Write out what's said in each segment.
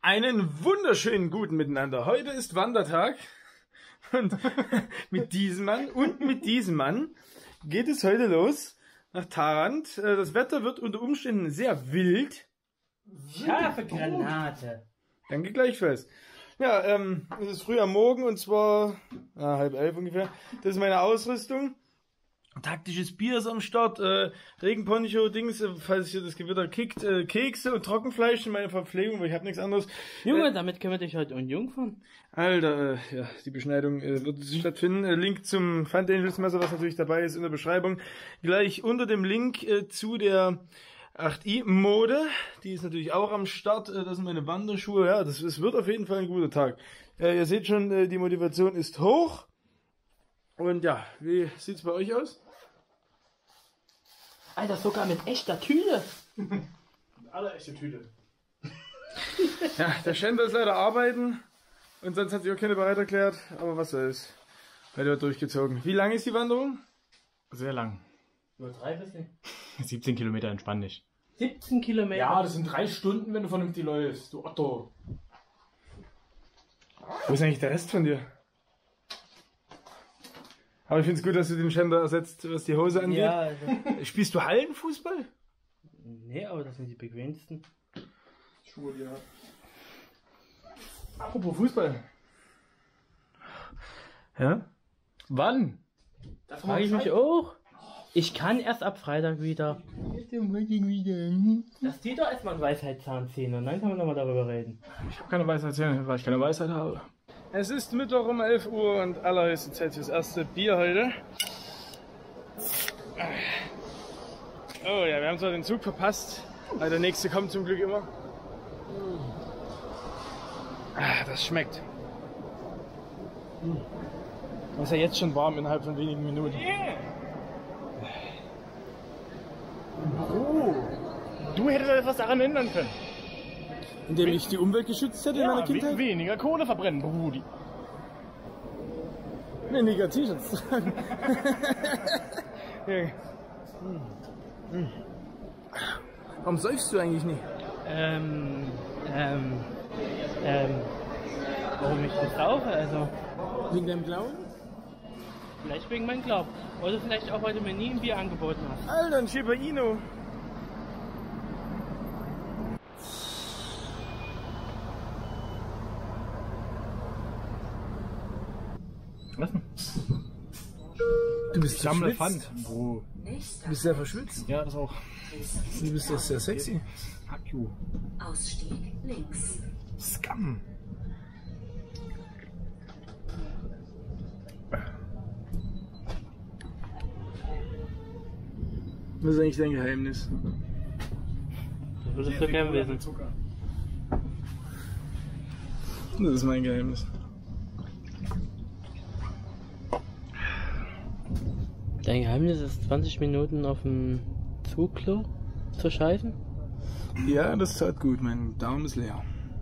Einen wunderschönen guten Miteinander. Heute ist Wandertag und mit diesem Mann und mit diesem Mann geht es heute los nach Tharandt. Das Wetter wird unter Umständen sehr wild. Scharfe Granate. Danke gleichfalls. Ja, es ist früh am Morgen und zwar 10:30 ungefähr. Das ist meine Ausrüstung. Taktisches Bier ist am Start, Regenponcho, Dings, falls hier das Gewitter kickt, Kekse und Trockenfleisch in meiner Verpflegung, weil ich habe nichts anderes. Junge, damit können wir dich heute unjungfern. Alter, ja, die Beschneidung wird stattfinden. Link zum Fund Angels Messer, was natürlich dabei ist, in der Beschreibung. Gleich unter dem Link zu der 8i Mode, die ist natürlich auch am Start. Das sind meine Wanderschuhe. Ja, es wird auf jeden Fall ein guter Tag. Ihr seht schon, die Motivation ist hoch. Und ja, wie sieht's bei euch aus? Alter, sogar mit echter Tüte. Alle echte Tüte. Ja, der Schender ist leider arbeiten und sonst hat sich auch keiner bereit erklärt, aber was soll's. Heute wird durchgezogen. Wie lang ist die Wanderung? Sehr lang. Nur 3 bisschen. 17 Kilometer, entspann dich. 17 Kilometer? Ja, das sind 3 Stunden, wenn du vernünftig läufst, du Otto. Wo ist eigentlich der Rest von dir? Aber ich finde es gut, dass du den Schender ersetzt, was die Hose angeht. Ja, also, Spielst du Hallenfußball? nee, aber das sind die bequemsten. Schuhe, die hat. Apropos Fußball. Ja? Wann? Das frage ich mich auch. Ich kann erst ab Freitag wieder. Das zieht doch erstmal ein Weisheitszahnzähne und dann kann man nochmal darüber reden. Ich habe keine Weisheit, weil ich keine Weisheit habe. Es ist Mittwoch um 11 Uhr und allerhöchste Zeit fürs erste Bier heute. Oh ja, wir haben zwar den Zug verpasst, aber der nächste kommt zum Glück immer. Das schmeckt. Das ist ja jetzt schon warm innerhalb von wenigen Minuten. Oh, du hättest etwas daran ändern können. Indem ich die Umwelt geschützt hätte in meiner Kindheit? Weniger Kohle verbrennen, Brudi. Weniger T-Shirts tragen. Ja. Warum säufst du eigentlich nicht? Warum ich nicht rauche? Also, Wegen deinem Glauben? vielleicht wegen meinem Glauben. Oder vielleicht auch, weil du mir nie ein Bier angeboten hast. Alter, ein Shiba Inu. Was denn? Du bist Sammle verschwitzt. Pfand. Bro. Du bist sehr verschwitzt. Ja, das auch. Du bist doch sehr sexy. Fuck you. Ausstieg links. Scum. Was ist eigentlich dein Geheimnis? Das würdest du gern wissen. Das ist mein Geheimnis. Dein Geheimnis ist 20 Minuten auf dem Zugklo zu scheißen? Ja, das tat gut. Mein Darm ist leer.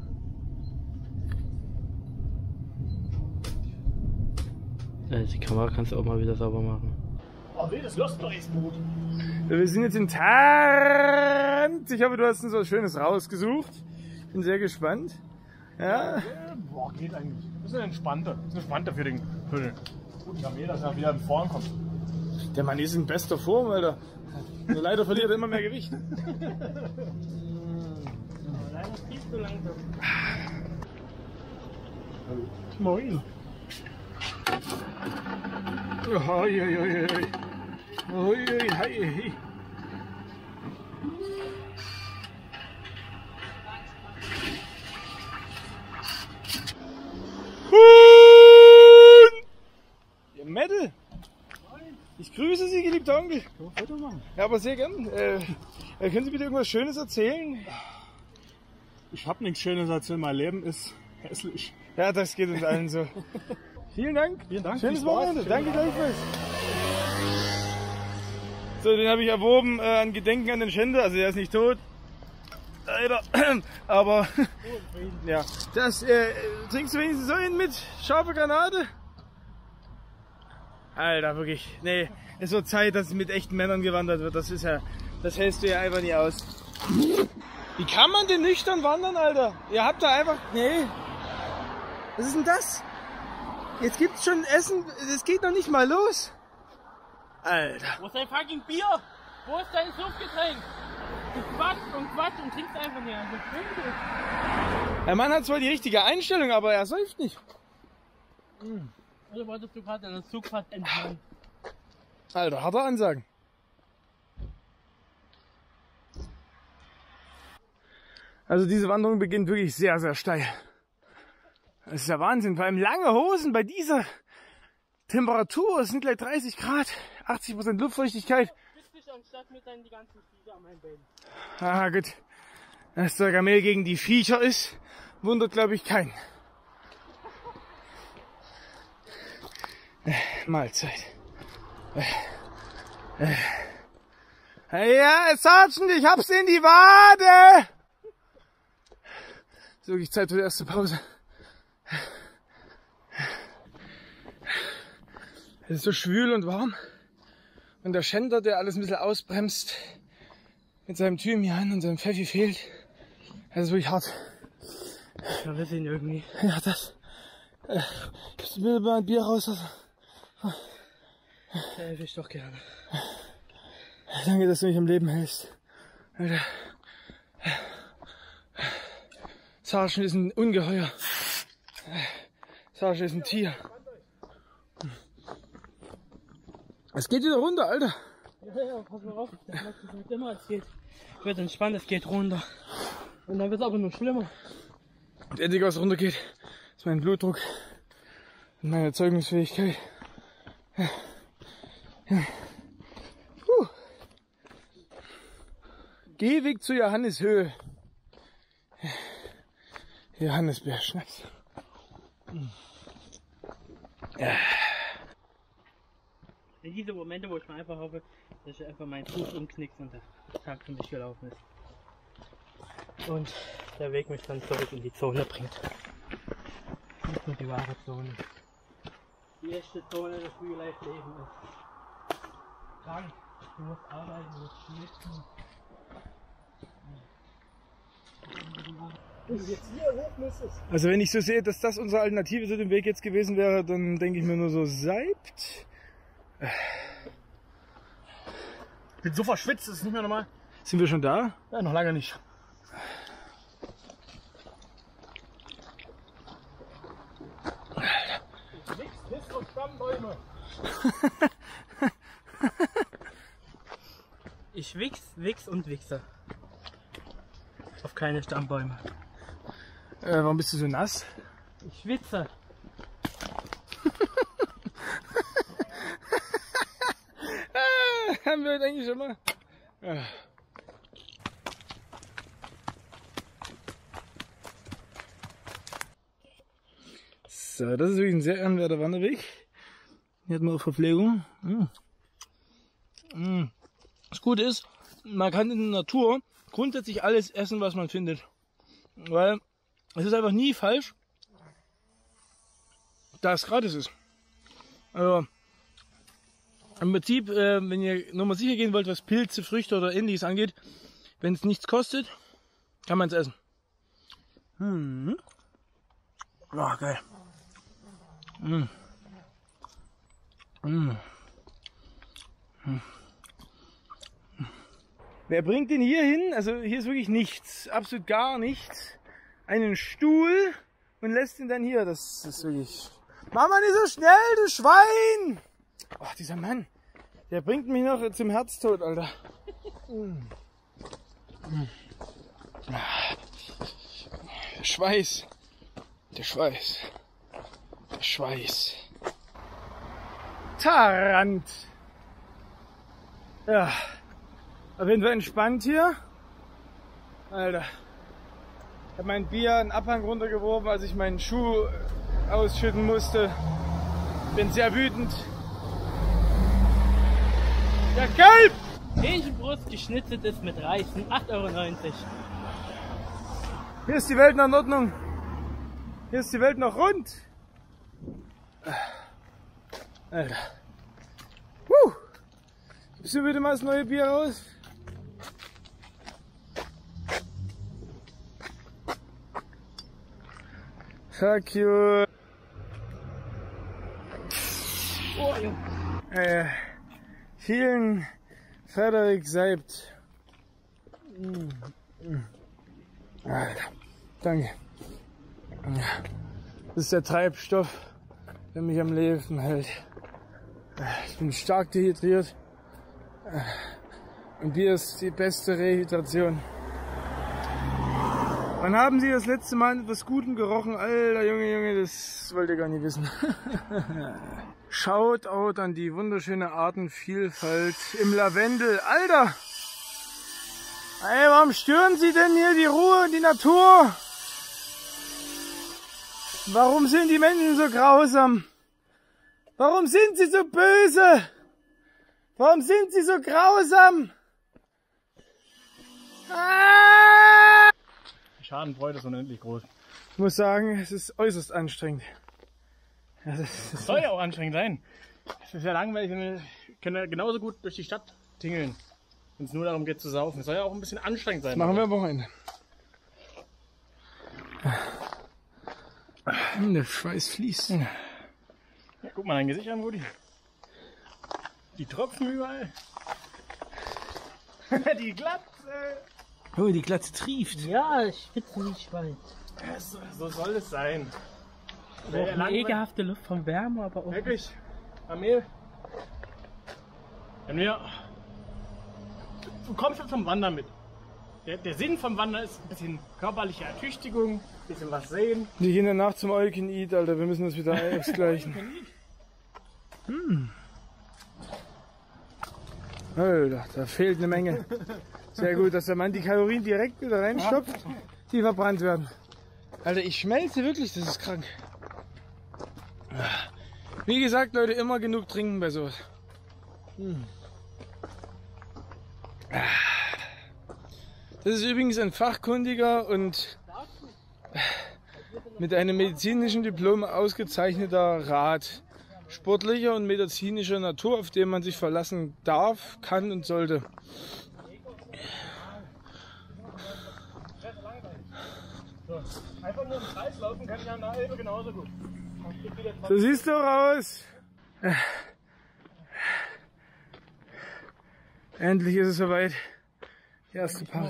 Die Kamera kannst du auch mal wieder sauber machen. Oh, wildes Lostpreisboot. Wir sind jetzt in Tharandt. Ich hoffe, du hast uns was Schönes rausgesucht. Bin sehr gespannt. Ja. Boah, geht eigentlich. Das ist entspannter. Das ist entspannter für den guten Armee, dass er wieder in Form kommt. Der Mann ist in bester Form, Alter. Nur leider verliert er immer mehr Gewicht. Leider viel zu langsam. Moin. Hoi, hoi, hoi, hoi. Hoi, hoi, hoi. Ja, Mädel. Ich grüße Sie, geliebter Onkel. Ja, aber sehr gern. Können Sie bitte irgendwas Schönes erzählen? Ich hab nichts Schönes erzählt, mein Leben ist hässlich. Ja, das geht uns allen so. Vielen Dank. Vielen Dank. Schönes Viel Spaß. Wochenende. Danke gleichfalls. So, den habe ich erworben an Gedenken an den Schender. Also er ist nicht tot. Leider. Aber ja. Das trinkst du wenigstens so einen mit scharfer Granate? Alter, wirklich. Nee, es wird Zeit, dass mit echten Männern gewandert wird. Das ist ja, das hältst du ja einfach nie aus. Wie kann man denn nüchtern wandern, Alter? Ihr habt da einfach... Nee. Was ist denn das? Jetzt gibt's schon Essen. Es geht noch nicht mal los. Alter. Wo ist dein fucking Bier? Wo ist dein Suftgetränk? Du quatsch und trinkst einfach nicht. Also Der Mann hat zwar die richtige Einstellung, aber er säuft nicht. Oder wolltest du gerade einen Zug fast entfernen? Alter, harte Ansagen. Also diese Wanderung beginnt wirklich sehr, sehr steil. Das ist ja Wahnsinn. Vor allem lange Hosen bei dieser Temperatur. Es sind gleich 30 Grad, 80% Luftfeuchtigkeit. Bist du anstatt mit deinen die ganzen Viecher an meinem Bein? Ah gut, dass der Kamel gegen die Viecher ist, wundert glaube ich keinen. Mahlzeit. Ja, Sergeant, ich hab's in die Wade! Ist wirklich Zeit für die erste Pause. Es ist so schwül und warm. Und der Schänder, der alles ein bisschen ausbremst, mit seinem Thymian und seinem Pfeffi fehlt. Das ist wirklich hart. Ja, wir sehen irgendwie. Ja, das. Gibst du mir mal ein Bier raus? Also? Ja, ich doch gerne. Danke, dass du mich am Leben hältst. Alter. Sergeant ist ein Ungeheuer. Sergeant ist ein Tier. Es geht wieder runter, Alter. Ja, pass mal auf. Ich dachte immer, es wird entspannt, es geht runter. Und dann wird es aber nur schlimmer. Das Einzige, was runtergeht, ist mein Blutdruck und meine Erzeugungsfähigkeit. Gehweg zu Johanneshöhe. Johannisbeer, Schnaps. In diese Momente, wo ich mir einfach hoffe, dass ich einfach meinen Fuß umknickt und der Tag für mich gelaufen ist. Und der Weg mich dann zurück in die Zone bringt. Nicht nur die wahre Zone. Die echte Zone des Real-Life-Leben ist. Krank, du musst arbeiten, du musst schnitzen. Also wenn ich so sehe, dass das unsere Alternative zu dem Weg jetzt gewesen wäre, dann denke ich mir nur so, seibt. Ich bin so verschwitzt, das ist nicht mehr normal. Sind wir schon da? Ja, noch lange nicht. Nichts und Stammbäume. Ich wichs und wichse. Auf keine Stammbäume. Warum bist du so nass? Ich schwitze. Haben wir heute eigentlich schon mal? So, das ist wirklich ein sehr ehrenwerter Wanderweg. Hier hat man auch Verpflegung. Das Gute ist, man kann in der Natur grundsätzlich alles essen, was man findet. Weil es ist einfach nie falsch, da es gratis ist. Also, im Prinzip, wenn ihr nochmal sicher gehen wollt, was Pilze, Früchte oder ähnliches angeht, wenn es nichts kostet, kann man es essen. Oh, geil. Wer bringt den hier hin? Also hier ist wirklich nichts, absolut gar nichts. Einen Stuhl und lässt ihn dann hier. Das ist wirklich... Mach mal nicht so schnell, du Schwein! Ach, dieser Mann, der bringt mich noch zum Herztod, Alter. Der Schweiß. Der Schweiß. Der Schweiß. Tarant. Ja. Auf jeden Fall entspannt hier. Alter. Ich habe mein Bier einen Abhang runtergeworfen, als ich meinen Schuh ausschütten musste. Bin sehr wütend. Ja, gelb! Hähnchenbrust geschnitzelt ist mit Reis, 8,90 €. Hier ist die Welt noch in Ordnung. Hier ist die Welt noch rund. Alter. Gibst du bitte mal das neue Bier raus? Fuck you. Oh, Junge. Vielen Frederik Seibt. Alter, danke. Das ist der Treibstoff, der mich am Leben hält. Ich bin stark dehydriert. Und Bier ist die beste Rehydration. Wann haben Sie das letzte Mal etwas Gutem gerochen? Alter Junge, das wollt ihr gar nicht wissen. Shoutout an die wunderschöne Artenvielfalt im Lavendel. Alter! Ey, warum stören Sie denn hier die Ruhe und die Natur? Warum sind die Menschen so grausam? Warum sind sie so böse? Warum sind sie so grausam? Ah! Die Schadenfreude ist unendlich groß. Ich muss sagen, es ist äußerst anstrengend. Das soll ja auch anstrengend sein. Es ist ja langweilig, wir können ja genauso gut durch die Stadt tingeln, wenn es nur darum geht zu saufen. Es soll ja auch ein bisschen anstrengend sein. Machen wir am Wochenende. Der Schweiß fließt. Ja, guck mal dein Gesicht an, Rudi. Die Tropfen überall. Die Glatze. Oh, die Glatze trieft. Ja, ich schwitze nicht bald. So soll es sein. Auch eine ekelhafte Luft vom Wärme, aber auch. Wirklich, Amel. Wenn wir. Du kommst jetzt vom Wandern mit. Der Sinn vom Wandern ist ein bisschen körperliche Ertüchtigung, ein bisschen was sehen. Die gehen danach zum All You Can Eat, Alter. Wir müssen das wieder ausgleichen. Alter, da fehlt eine Menge. Sehr gut, dass der Mann die Kalorien direkt wieder reinstopft, die verbrannt werden. Alter, ich schmelze wirklich, das ist krank. Wie gesagt, Leute, immer genug trinken bei sowas. Das ist übrigens ein fachkundiger und mit einem medizinischen Diplom ausgezeichneter Rat sportlicher und medizinischer Natur, auf den man sich verlassen darf, kann und sollte. So, einfach nur im Kreis laufen kann ich an der Elbe genauso gut. So siehst du aus. Endlich ist es soweit. Die erste Part.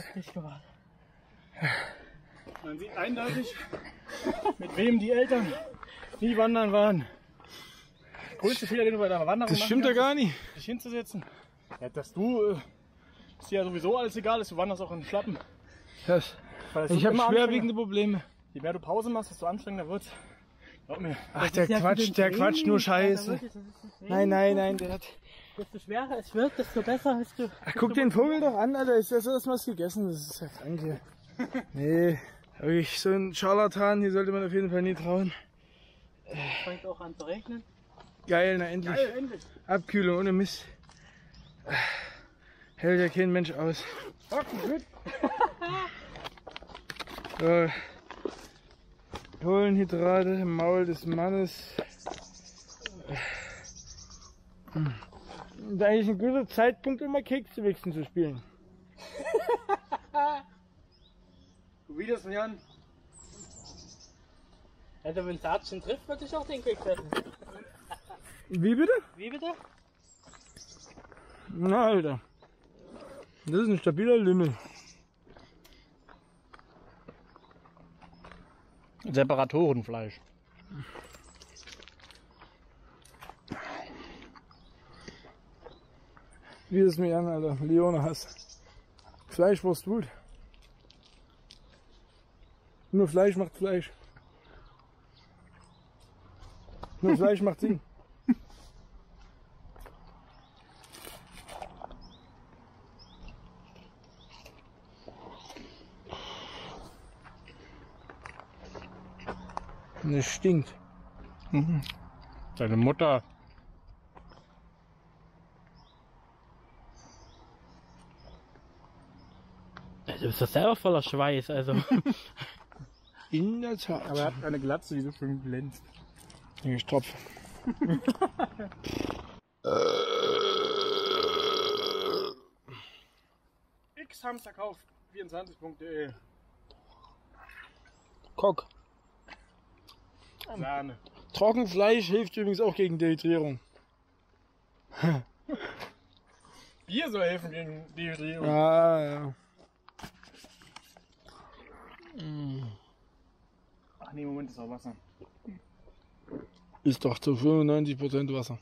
Man sieht eindeutig, mit wem die Eltern nie wandern waren. Der größte Fehler, den du bei der Wanderung Das stimmt ja gar nicht. dich hinzusetzen. Ja, dass du, ist dir ja sowieso alles egal ist, du wanderst auch in den Schlappen. Ich habe schwerwiegende Probleme. Je mehr du Pause machst, desto anstrengender wird's. Glaub mir. Ach, der quatscht nur Scheiße. Nein, der hat... Desto schwerer es wird, desto besser hast du. Ach, guck den Vogel doch an, Alter. Ist das erstmal was gegessen? Das ist ja krank hier. Nee, wirklich so ein Scharlatan, hier sollte man auf jeden Fall nie trauen. Fängt auch an zu regnen. Geil, na endlich. Geil, endlich. Abkühlung ohne Mist. Hält ja kein Mensch aus. So. Kohlenhydrate im Maul des Mannes. Das ist eigentlich ein guter Zeitpunkt, um mal Kekswichsen zu spielen. Du wie das, Jan? Also wenn Sargent trifft, würde ich auch den Quick treffen. Wie bitte? Wie bitte? Na, Alter. Das ist ein stabiler Lümmel. Separatorenfleisch. Wie es mir an, Alter. Leone Hass. Fleischwurst gut. Nur Fleisch macht Fleisch. Nur Fleisch macht Sinn. Und es stinkt. Deine Mutter. Du bist doch selber voller Schweiß, also. In der Tat. Aber er hat eine Glatze, die so schön glänzt. Ich tropfe. X haben es verkauft. 24.de. Kock. Sahne. Trockenfleisch hilft übrigens auch gegen Dehydrierung. Bier soll helfen gegen Dehydrierung. Ja. Ach nee, Moment, ist auch Wasser. Ist doch zu 95% Wasser.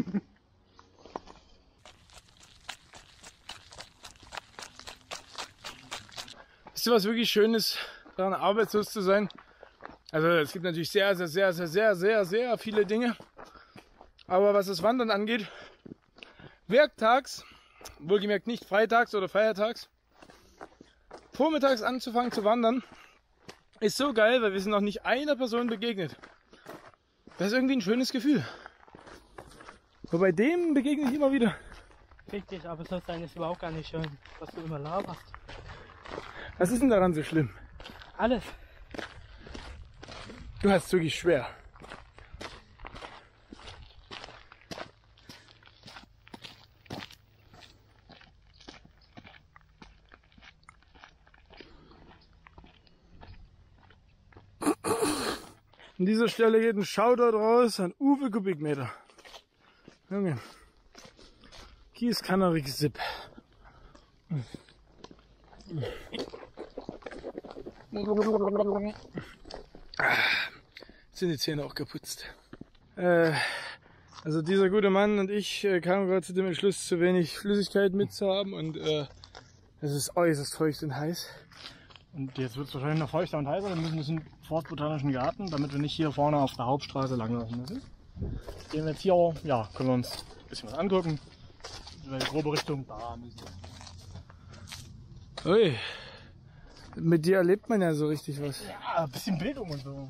Wisst ihr, was wirklich schön ist, daran arbeitslos zu sein? Also es gibt natürlich sehr viele Dinge. Aber was das Wandern angeht, werktags, wohlgemerkt nicht freitags oder feiertags, vormittags anzufangen zu wandern, ist so geil, weil wir sind noch nicht einer Person begegnet. Das ist irgendwie ein schönes Gefühl. Aber bei dem begegne ich immer wieder. Richtig, aber so sein ist überhaupt gar nicht schön, was du immer laberst. Was ist denn daran so schlimm? Alles. Du hast es wirklich schwer. An dieser Stelle geht ein Shoutout raus an Uwe Kubikmeter. Junge. Gießkannerig Sipp. Sind die Zähne auch geputzt. Also dieser gute Mann und ich kamen gerade zu dem Entschluss, zu wenig Flüssigkeit mitzuhaben und es ist äußerst feucht und heiß. Und jetzt wird es wahrscheinlich noch feuchter und heißer. Wir müssen jetzt in den Forstbotanischen Garten, damit wir nicht hier vorne auf der Hauptstraße langlaufen müssen. Gehen wir jetzt hier, ja, können wir uns ein bisschen was angucken. In die grobe Richtung, da müssen wir. Ui, mit dir erlebt man ja so richtig was. Ja, ein bisschen Bildung und so.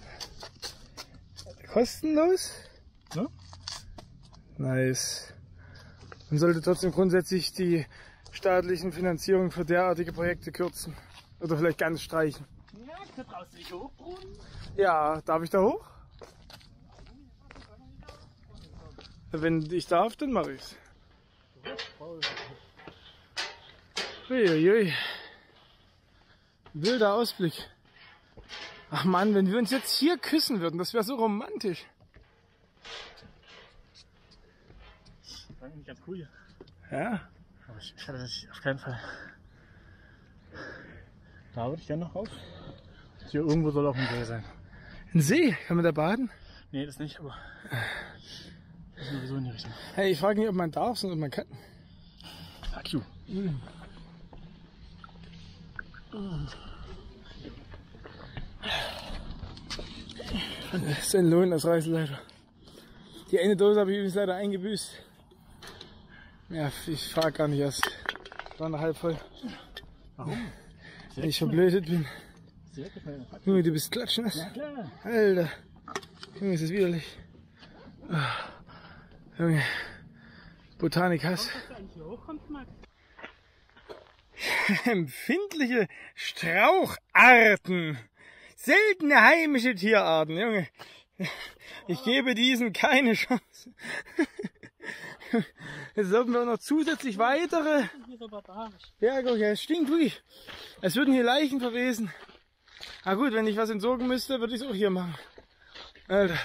Kostenlos? Ne? Nice. Man sollte trotzdem grundsätzlich die staatlichen Finanzierungen für derartige Projekte kürzen. Oder vielleicht ganz streichen. Ja, brauchst du nicht hochbrunnen? Ja, darf ich da hoch? Wenn ich darf, dann mache ich's. Uiuiui. Wilder Ausblick. Ach Mann, wenn wir uns jetzt hier küssen würden, das wäre so romantisch. Das ist eigentlich ganz cool hier. Ja. Aber ich hatte das auf keinen Fall. Da würde ich gerne noch raus. Hier irgendwo soll auch ein See sein. Ein See? Kann man da baden? Nee, das nicht, aber das ist sowieso in die Richtung. Hey, ich frage nicht, ob man darf, sondern ob man kann. Fuck you. Das ist ein Lohn, das reißt leider. Die eine Dose habe ich übrigens leider eingebüßt. Ja, ich frage gar nicht erst. War noch halb voll. Warum? Wenn ich verblödet bin. Sehr gefallen. Junge, du bist klatschnass. Ja klar. Alter. Junge, ist das widerlich. Ah, Junge. Botanik Hass. Dass du eigentlich hier hochkommst, Max? Empfindliche Straucharten. Seltene heimische Tierarten, Junge. Ich gebe diesen keine Chance. Jetzt sollten wir auch noch zusätzlich weitere. Hier so barbarisch. Ja, guck, ja, es stinkt wirklich. Es würden hier Leichen verwesen. Ah gut, wenn ich was entsorgen müsste, würde ich es auch hier machen. Alter.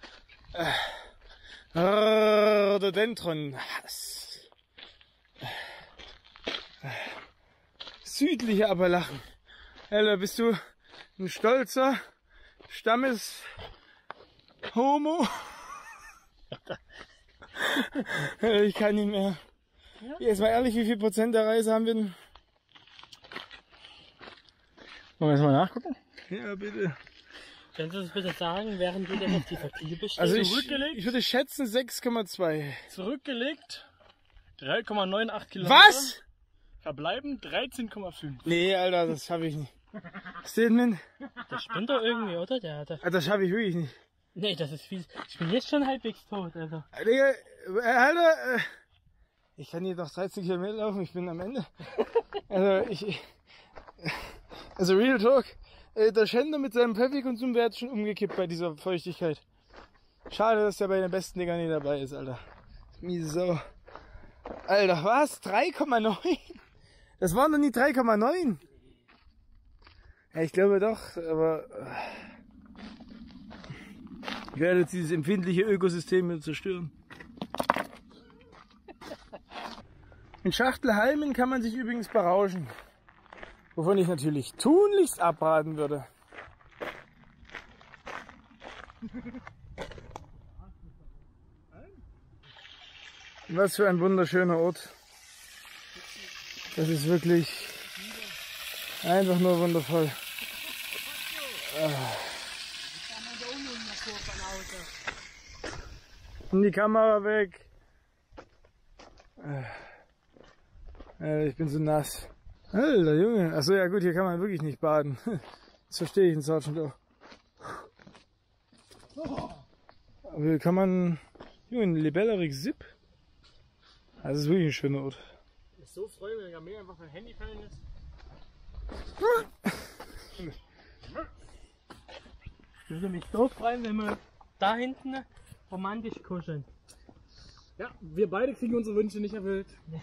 Rhododendron. Südliche Appalachen. Alter, bist du ein stolzer Stammeshomo? Ich kann nicht mehr. Jetzt mal ehrlich, wie viel Prozent der Reise haben wir denn? Wollen wir jetzt mal nachgucken? Ja, bitte. Kannst du das bitte sagen, während du denn auf dieser Liebe stehst? Also Zurückgelegt? ich würde schätzen 6,2. Zurückgelegt 3,98 Kilometer. Was? Verbleiben 13,5. Nee, Alter, das schaffe ich nicht. Statement? Der spinnt doch irgendwie, oder? Der hat Das schaffe ich wirklich nicht. Nee, das ist viel. Ich bin jetzt schon halbwegs tot, also. Digga, Alter, ich kann hier noch 13 Kilometer laufen, ich bin am Ende. Also Real Talk, der Schänder mit seinem Pfeffi-Konsum wäre jetzt schon umgekippt bei dieser Feuchtigkeit. Schade, dass der bei den besten Dingern nicht dabei ist, Alter. Miese Sau. Alter, was? 3,9? Das waren doch nie 3,9. Ja, ich glaube doch, aber... Ich werde jetzt dieses empfindliche Ökosystem hier zerstören. In Schachtelhalmen kann man sich übrigens berauschen. Wovon ich natürlich tunlichst abraten würde. Was für ein wunderschöner Ort. Das ist wirklich einfach nur wundervoll. Und die Kamera weg. Ich bin so nass. Alter Junge. Achso, ja gut, hier kann man wirklich nicht baden. Das verstehe ich in Sergeant auch. Aber hier kann man... Junge, ein Libellerik Zip. Das ist wirklich ein schöner Ort. Ich so freue, wenn der Meer einfach mein Handy fallen lässt. Ich würde mich so freuen, wenn wir da hinten romantisch kuscheln. Ja, wir beide kriegen unsere Wünsche nicht erfüllt.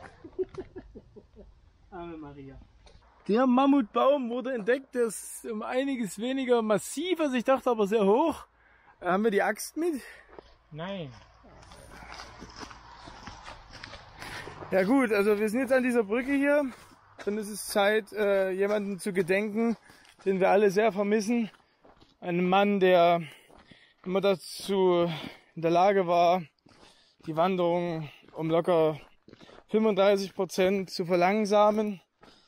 Ave Maria. Der Mammutbaum wurde entdeckt, der ist um einiges weniger massiv, als ich dachte, aber sehr hoch. Haben wir die Axt mit? Nein. Ja gut, also wir sind jetzt an dieser Brücke hier. Dann ist es Zeit, jemanden zu gedenken, den wir alle sehr vermissen. Einen Mann, der immer dazu in der Lage war, die Wanderung um locker 35% zu verlangsamen.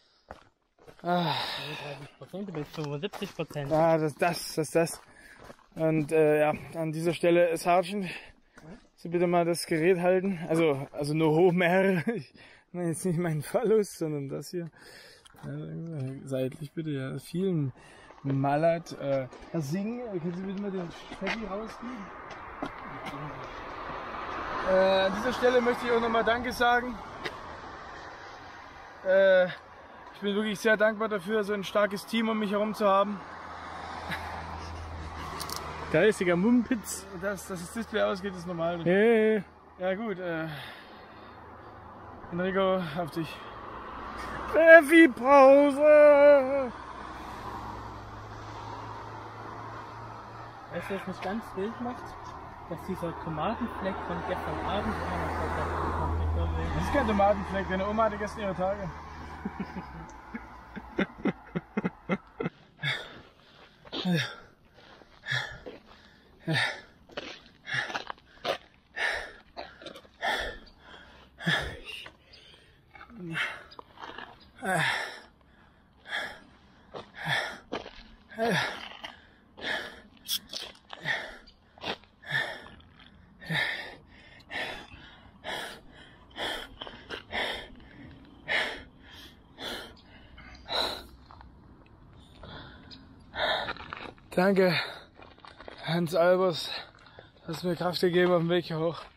35% bis 75%. Ja, das. Und ja, an dieser Stelle, Sergeant, so bitte mal das Gerät halten. Also nur Homer. Ich meine jetzt nicht meinen Phallus, sondern das hier. Ja, seitlich bitte, ja. Vielen Malat. Herr Singh, können Sie bitte mal den Steffi rausgeben? An dieser Stelle möchte ich auch nochmal Danke sagen. Ich bin wirklich sehr dankbar dafür, so ein starkes Team um mich herum zu haben. Geistiger Mumpitz. Dass das Display ausgeht, ist normal. Hey. Ja gut, Enrico, auf dich. Steffi, Pause! Weißt du, was mich ganz wild macht? Dass dieser Tomatenfleck von gestern Abend immer noch da kommt. Das ist kein Tomatenfleck, deine Oma hatte gestern ihre Tage. Danke, Hans Albers, hast mir Kraft gegeben auf dem Weg hier hoch.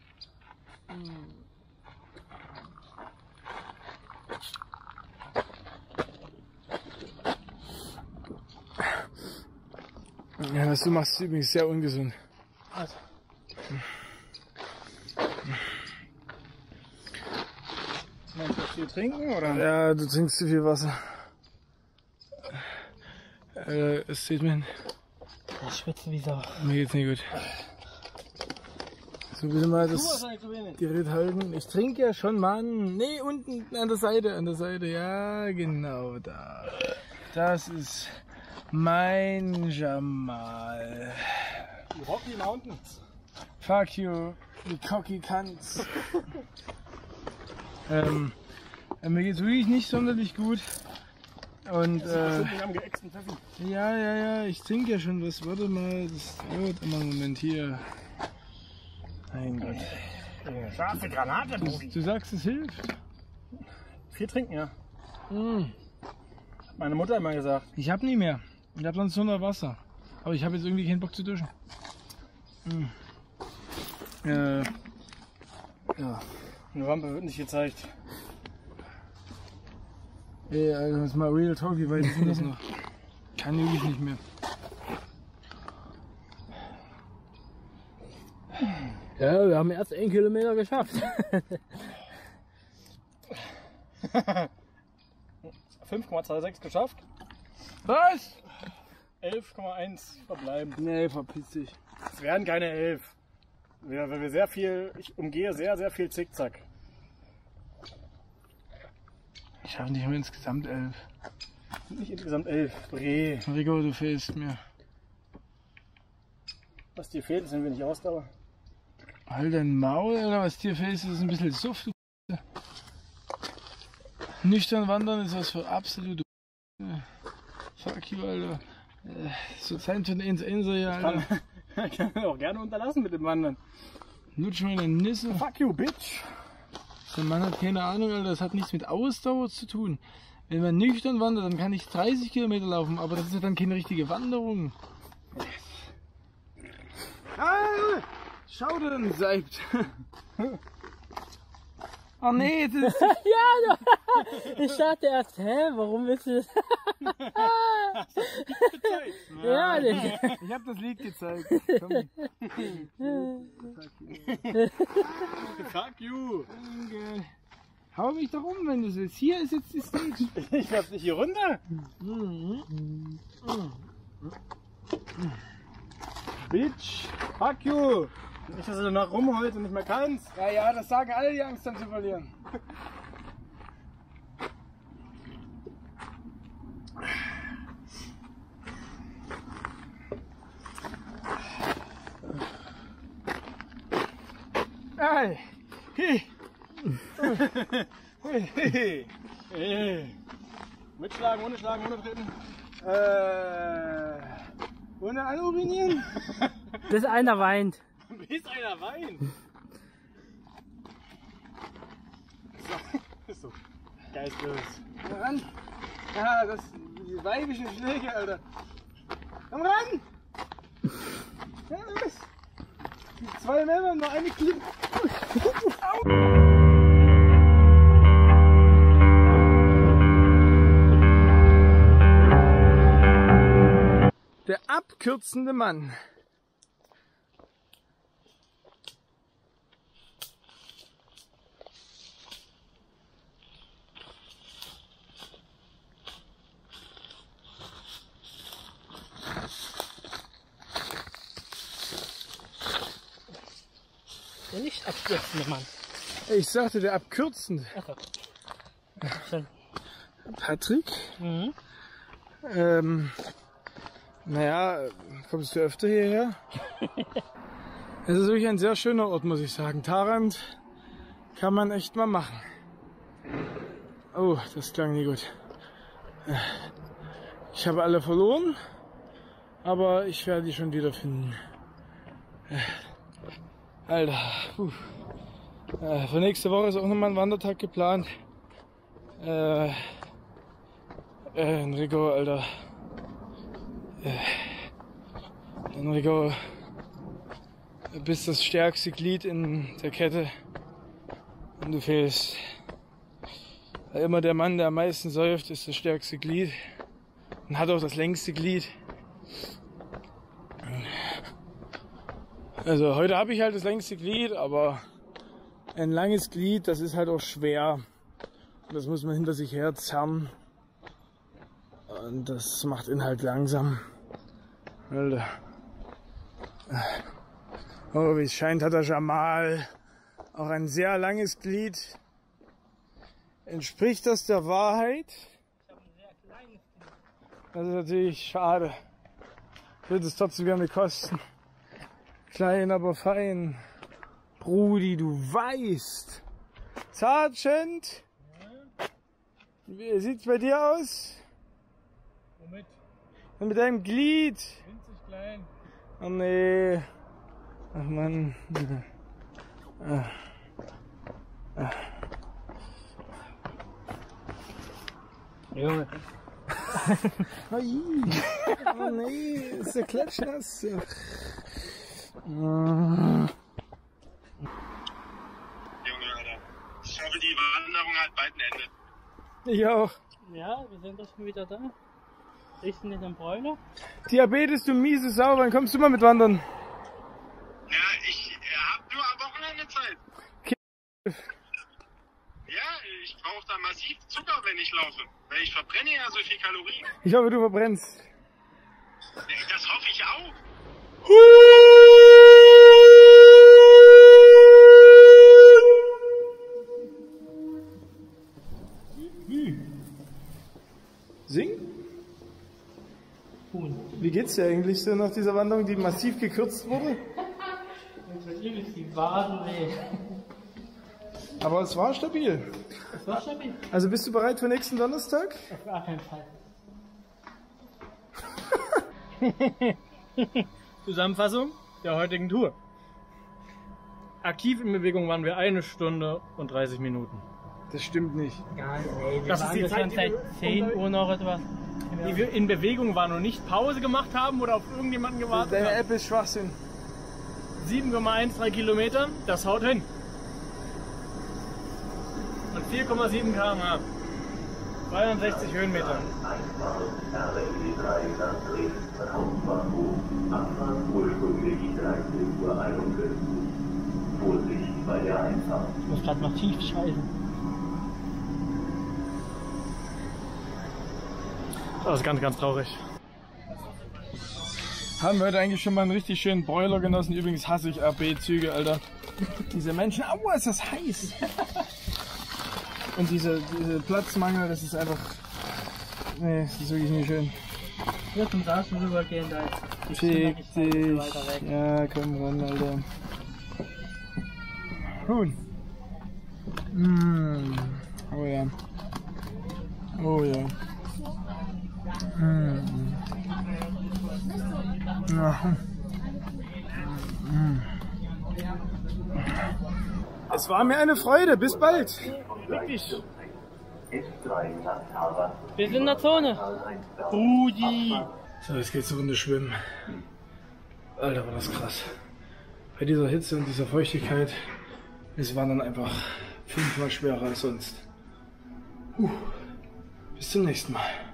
Ja, was du machst, ist übrigens sehr ungesund. Also. Meinst du viel trinken oder? Ja, du trinkst zu viel Wasser. Es sieht mir, Ich schwitze wie Sau. mir geht's nicht gut. So, bitte mal das Gerät halten. Ich trinke ja schon, Mann. Nee, unten an der Seite. Ja, genau da. Das ist mein Jamal. Die Rocky Mountains. Fuck you, die cocky Cunts. Mir geht's wirklich nicht sonderlich gut. Und am geäxten Pfeffi. ja, ich trinke ja schon was. Warte mal, das dauert immer einen Moment hier. Mein Gott. Scharfe Granate, Brudi. Du sagst, es hilft. Viel trinken, ja. Hat meine Mutter immer gesagt. Ich hab nie mehr. Ich hab sonst nur noch Wasser. Aber ich habe jetzt irgendwie keinen Bock zu duschen. Ja. Eine Wampe wird nicht gezeigt. Ey, also das ist mal Real Talk, wie weit ist denn das noch? Kann wirklich nicht mehr. Ja, wir haben erst 1 Kilometer geschafft. 5,26 geschafft. Was? 11,1 verbleiben. Nee, verpiss dich. Es werden keine 11. Weil wir sehr viel, ich umgehe sehr, sehr viel Zickzack. Ich habe nicht mehr insgesamt 11. Nicht insgesamt 11. Bre. Rico, du fehlst mir. Was dir fehlt, ist ein wenig Ausdauer. Halt dein Maul, oder was dir fehlt, ist ein bisschen Suft. Nüchtern wandern ist was für absolute Fuck you, Alter. So Zeit für den Inser hier, Alter. Kann man auch gerne unterlassen mit dem Wandern. Lutsch meine Nisse. Fuck you, bitch. Der Mann hat keine Ahnung, Alter. Das hat nichts mit Ausdauer zu tun. Wenn man nüchtern wandert, dann kann ich 30 Kilometer laufen, aber das ist ja dann keine richtige Wanderung. Ah, schau dir den Seibt. Oh nee, das ist... Ja, du, ich dachte erst, warum willst du das? Ja, ich hab das Lied gezeigt. Komm. Fuck you. Okay. Hau mich doch um, wenn du willst. Hier ist jetzt die Stage. Ich lass dich hier runter. Bitch. Fuck you. Nicht, dass du danach rumholst und nicht mehr kannst. Ja, das sagen alle, die Angst haben zu verlieren. Hey. Hey. Hey. Hey. Mitschlagen, ohne schlagen, ohne treten. Ohne anurinieren? bis einer weint. Bis einer weint. So. Geistlos. Komm ran. Ja, das die weibischen Schläge, Alter. Komm ran! Ja, los! Die 2 Männer, nur eine Klippe. Der abkürzende Mann. Der nicht abstürzende Mann. Ich sagte der abkürzende. Achso. Schön. Patrick? Mhm. Naja, kommst du öfter hierher? Es ist wirklich ein sehr schöner Ort, muss ich sagen. Tharandt kann man echt mal machen. Oh, das klang nie gut. Ich habe alle verloren, aber ich werde die schon wiederfinden. Alter, für nächste Woche ist auch nochmal ein Wandertag geplant. Enrico, Alter. Enrico, du bist das stärkste Glied in der Kette und du fehlst. Immer der Mann, der am meisten säuft, ist das stärkste Glied und hat auch das längste Glied. Also heute habe ich halt das längste Glied, aber ein langes Glied, das ist halt auch schwer. Und das muss man hinter sich her zerren. Und das macht ihn halt langsam. Alter. Oh, wie es scheint, hat der Jamal auch ein sehr langes Glied. Entspricht das der Wahrheit? Ich habe ein sehr kleines Kind. Das ist natürlich schade. Wird es trotzdem gerne kosten. Klein, aber fein. Brudi, du weißt. Sergeant? Wie sieht's bei dir aus? Womit? Und mit deinem Glied? Winzig klein. Oh nee. Ach Mann. Junge. Oh nee, ist der klatschnass. Junge, Alter. Ich hoffe, die Wanderung hat bald ein Ende. Ich auch. Ja, wir sind doch schon wieder da. Riechst du nicht am Bräuler? Diabetes, du miese Sau, wann kommst du mal mit wandern? Ja, ich hab nur am Wochenende Zeit. Ja, ich brauche da massiv Zucker, wenn ich laufe. Weil ich verbrenne ja so viel Kalorien. Ich hoffe, du verbrennst. Das hoffe ich auch. Hui! geht's dir eigentlich so nach dieser Wanderung, die massiv gekürzt wurde? Die Waden weh. Aber es war stabil. Das war stabil. Also bist du bereit für nächsten Donnerstag? Auf gar keinen Fall. Zusammenfassung der heutigen Tour. Aktiv in Bewegung waren wir 1 Stunde und 30 Minuten. Das stimmt nicht. Gar nicht, ey. Wir Das ist waren die ja Zeit, schon die seit wir 10 Uhr noch etwas. Die wir in Bewegung waren und nicht Pause gemacht haben oder auf irgendjemanden gewartet Deine haben. App ist Schwachsinn. 7,13 Kilometer, das haut hin. Und 4,7 km/h. 62 Höhenmeter. Ich muss gerade massiv scheißen. Das ist ganz, ganz traurig. Haben wir heute eigentlich schon mal einen richtig schönen Broiler genossen. Übrigens hasse ich RB-Züge, Alter. Diese Menschen, aua, ist das heiß. Und diese Platzmangel, das ist einfach... Nee, das ist wirklich nicht schön. Hier zum Saßen rübergehen, da ist Fick ein bisschen dich. weiter weg. Ja, komm ran, Alter. Huhn. Mm. Oh ja. Oh ja. Mm. Ja. Mm. Es war mir eine Freude. Bis bald. Wirklich. Wir sind in der Zone. Rudi. So, jetzt geht's eine Runde schwimmen. Alter, war das krass. Bei dieser Hitze und dieser Feuchtigkeit ist Wandern einfach 5-mal schwerer als sonst. Bis zum nächsten Mal.